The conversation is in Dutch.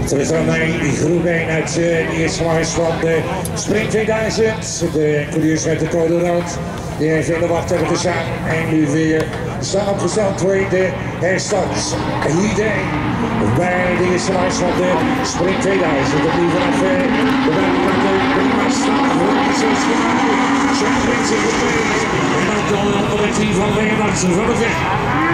Terug aan mij, groep 1 uit de eerste lijst van de Sprint 2000. De coureurs met de code rood. Die even in de wacht hebben gestaan. En nu weer staan opgesteld tweede herstart. Hier bij de eerste lijst van de Sprint 2000. Dat nu vanaf de buitenkant de maatstaf voor de 6 gemaakt. Zo brengt zich op mee. En dan het team van Leonardsen van de weg.